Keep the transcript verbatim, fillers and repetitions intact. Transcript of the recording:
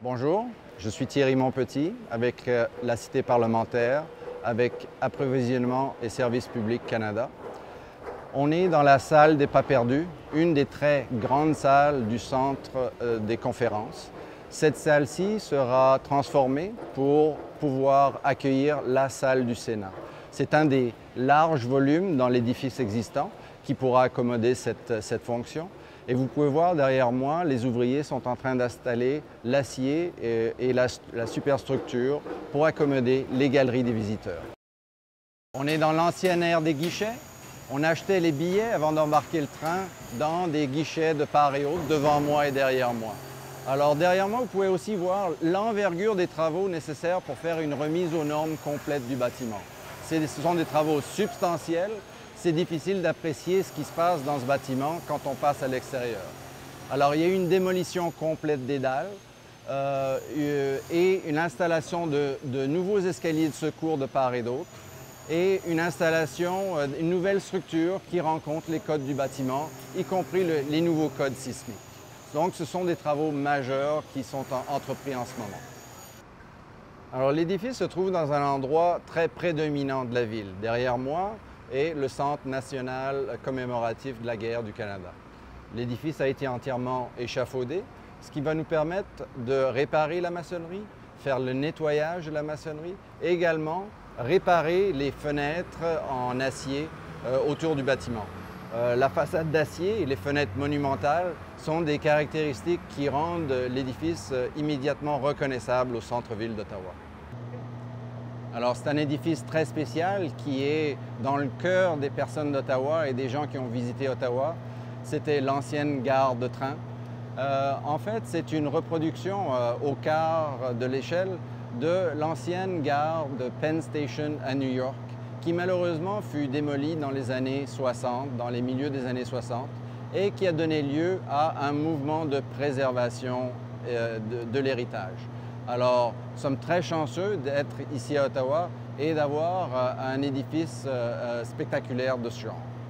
Bonjour, je suis Thierry Montpetit avec euh, la Cité parlementaire, avec Approvisionnement et Services publics Canada. On est dans la salle des Pas perdus, une des très grandes salles du centre euh, des conférences. Cette salle-ci sera transformée pour pouvoir accueillir la salle du Sénat. C'est un des larges volumes dans l'édifice existant qui pourra accommoder cette, cette fonction. Et vous pouvez voir derrière moi, les ouvriers sont en train d'installer l'acier et, et la, la superstructure pour accommoder les galeries des visiteurs. On est dans l'ancienne ère des guichets. On achetait les billets avant d'embarquer le train dans des guichets de part et autre, devant moi et derrière moi. Alors derrière moi, vous pouvez aussi voir l'envergure des travaux nécessaires pour faire une remise aux normes complète du bâtiment. Ce sont des travaux substantiels. C'est difficile d'apprécier ce qui se passe dans ce bâtiment quand on passe à l'extérieur. Alors, il y a eu une démolition complète des dalles euh, et une installation de, de nouveaux escaliers de secours de part et d'autre et une installation, euh, une nouvelle structure qui rencontre les codes du bâtiment, y compris le, les nouveaux codes sismiques. Donc, ce sont des travaux majeurs qui sont en, entrepris en ce moment. Alors, l'édifice se trouve dans un endroit très prédominant de la ville. Derrière moi, et le Centre national commémoratif de la guerre du Canada. L'édifice a été entièrement échafaudé, ce qui va nous permettre de réparer la maçonnerie, faire le nettoyage de la maçonnerie et également réparer les fenêtres en acier euh, autour du bâtiment. Euh, la façade d'acier et les fenêtres monumentales sont des caractéristiques qui rendent l'édifice immédiatement reconnaissable au centre-ville d'Ottawa. Alors, c'est un édifice très spécial qui est dans le cœur des personnes d'Ottawa et des gens qui ont visité Ottawa. C'était l'ancienne gare de train. Euh, en fait, c'est une reproduction euh, au quart de l'échelle de l'ancienne gare de Penn Station à New York, qui malheureusement fut démolie dans les années soixante, dans les milieux des années soixante, et qui a donné lieu à un mouvement de préservation euh, de, de l'héritage. Alors, nous sommes très chanceux d'être ici à Ottawa et d'avoir euh, un édifice euh, spectaculaire de ce genre.